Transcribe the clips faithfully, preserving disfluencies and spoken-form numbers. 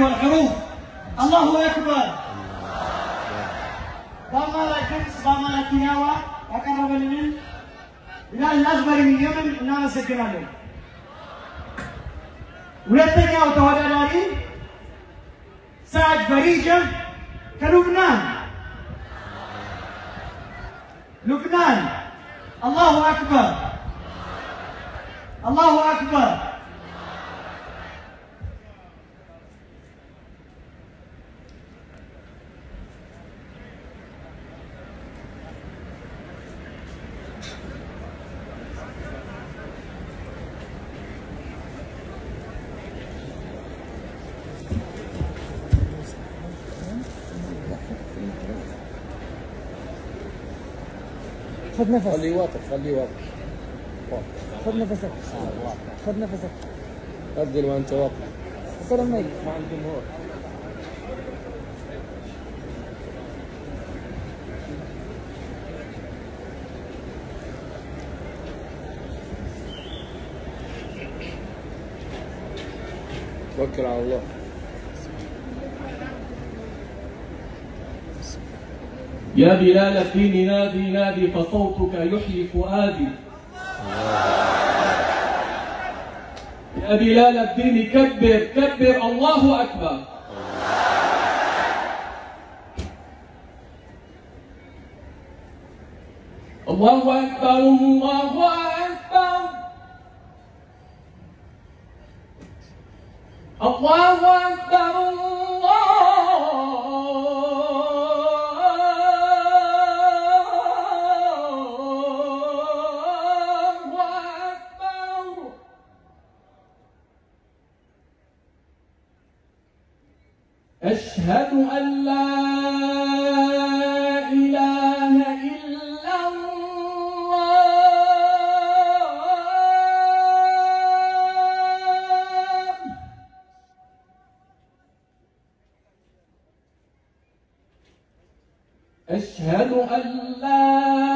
والحروف. الله أكبر. بامارا كنس بامارا كيناوا أقرب لنا إلى الأكبر من يمن إنما سكناله. ولتنيا وتواداري سعد فريجة كلبنان. لبنان. الله أكبر. الله أكبر. خذ نفس. خليه واقف خليه واقف. خذ نفسك. خذ نفسك. أذن وأنت واقف. حط المي مع الجمهور. توكل على الله. يا بلال الدين نادي نادي فصوتك يحيي فؤادي. يا بلال الدين كبر كبر الله أكبر. الله أكبر الله أكبر الله أكبر أشهد أن لا إله إلا الله. أشهد أن لا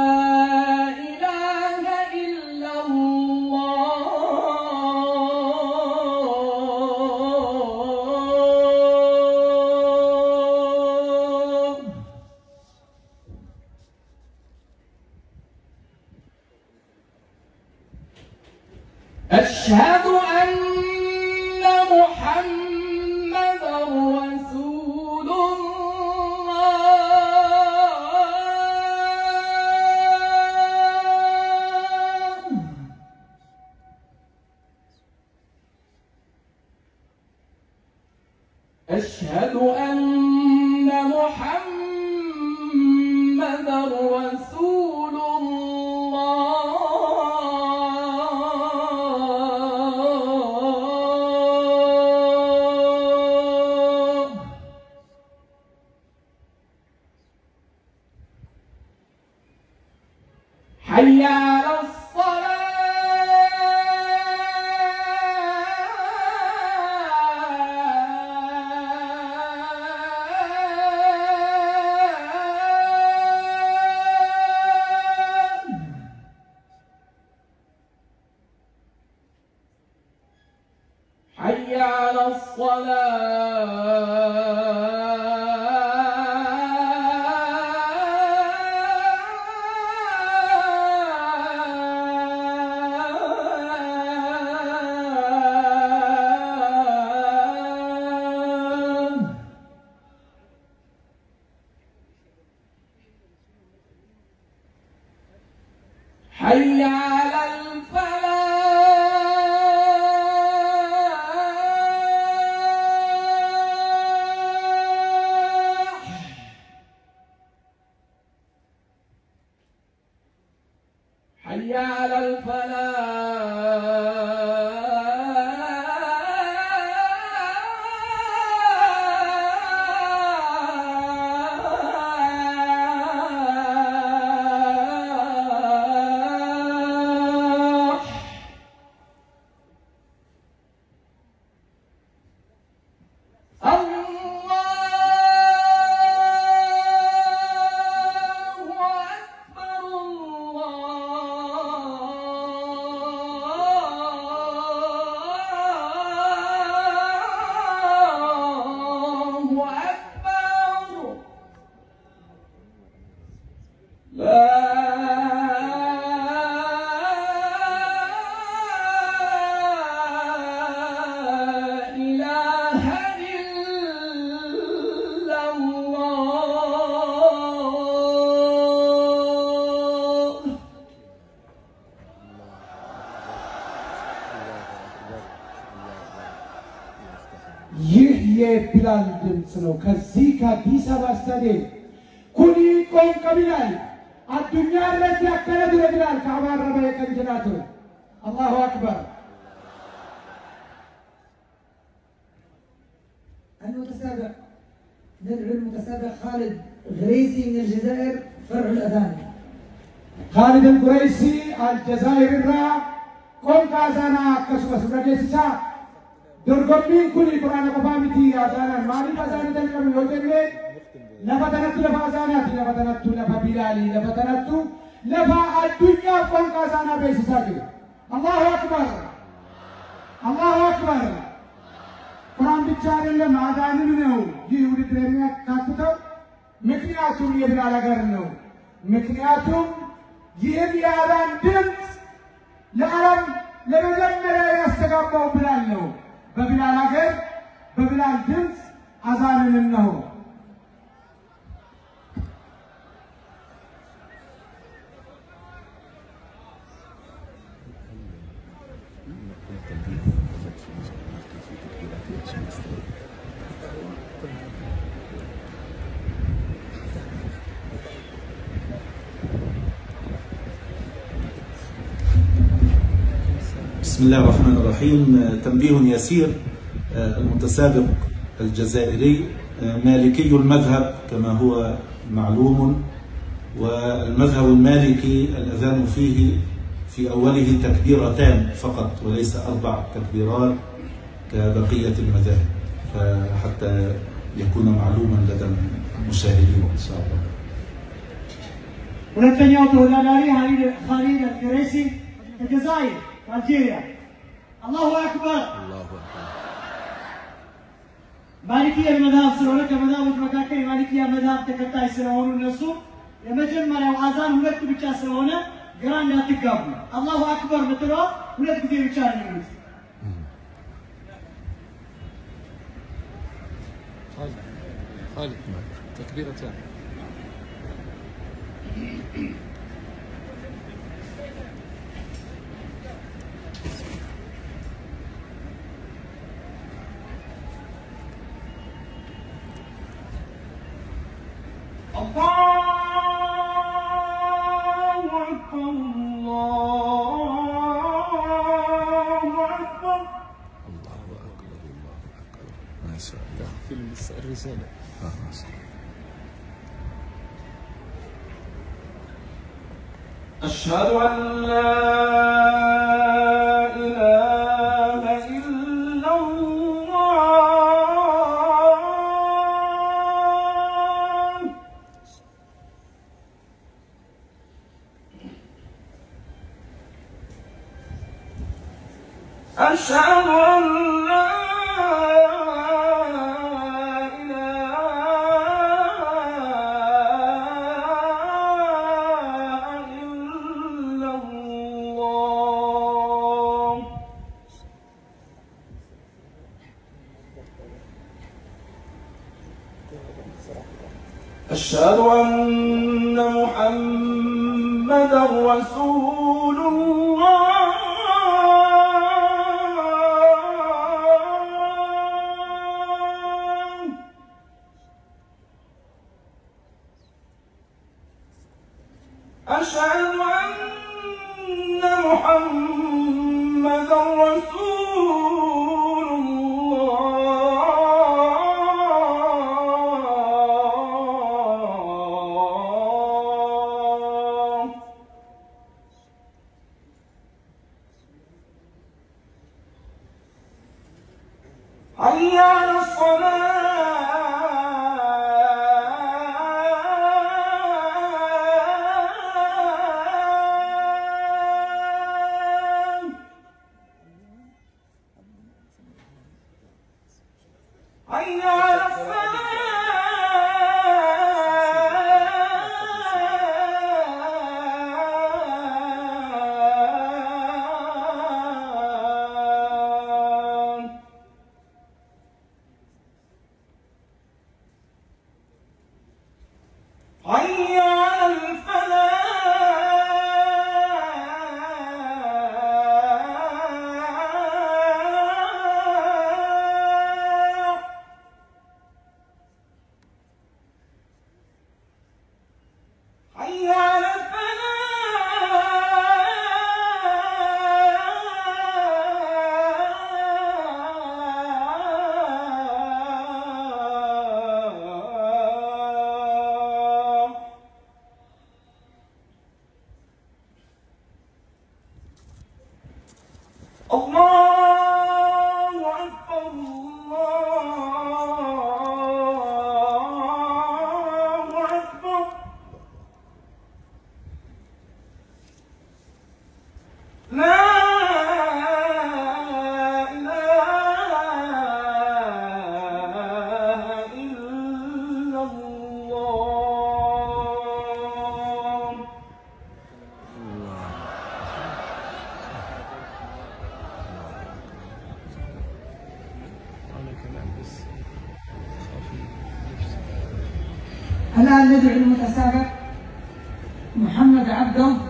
إله إلا الله. أشهد أن محمدًا رسول الله. أشهد أن محمدًا رسول الله. حي على الصلاة. حي على الصلاة. حي على الفلاح. حي على الفلاح. ይህ የቢላል ድምፅ ነው። ከዚህ ከአዲስ አበባ ስታዲየም ኩኒ ቆን ከቢላል አዱኛ ረት ያከለ ቢላል ከአባረበ የቀንጅናቱ አላሁ አክበር። المتسابق ندعو المتسابق خالد غريسي من الجزائر فرع الأذان. خالد القريسي الجزائر الرا قوم كازانا كسوة سبرجيسا درغمين كل قرآن قفامتي أذانا مالي فازانا تلكم يوجدوا لفتنت لفا أذاناتي لفتنت لفا بلالي لفتنت لفا الدنيا قوم كازانا بيسساكي. الله أكبر الله أكبر. قرآن بيتشاري لما أذان منه يهود الدنيا كاتبه مكنياتهم يبنى على قرنه مكنياتهم يبنى على الدنس لعلم لمجمع يستقبوا بلالنه ببلال غير ببلال دنس أذان منه. بسم الله الرحمن الرحيم. تنبيه يسير. المتسابق الجزائري مالكي المذهب كما هو معلوم، والمذهب المالكي الأذان فيه في أوله تكبيرتان فقط وليس أربع تكبيرات كبقية المذاهب، فحتى يكون معلوما لدى المشاهدين إن شاء الله. ሁለተኛው ተወዳዳሪ خالد القريسي الجزائر الجزائر. الله أكبر. الله أكبر. مالكية المذهب سلونا كمذهب مكاكي مالكية مذهب تكتاي سلونا النسو የመጀመሪያው አዛን ሁለት ብቻ ስለሆነ ግራ እንዳትጋቡ። አላሁ አክበር ምትለው ሁለት ጊዜ ብቻ ነው የሚሉት። خالد خالد تكبيرتان. الرسالة. أشهد أن لا إله إلا الله. أشهد أن لا أشهد أن محمدا رسول الله. أشهد أن محمدا رسول الله. حي على الصلاة. حي على الصلاة. حي على الفلاح. الآن ندعو المتسابق محمد عبده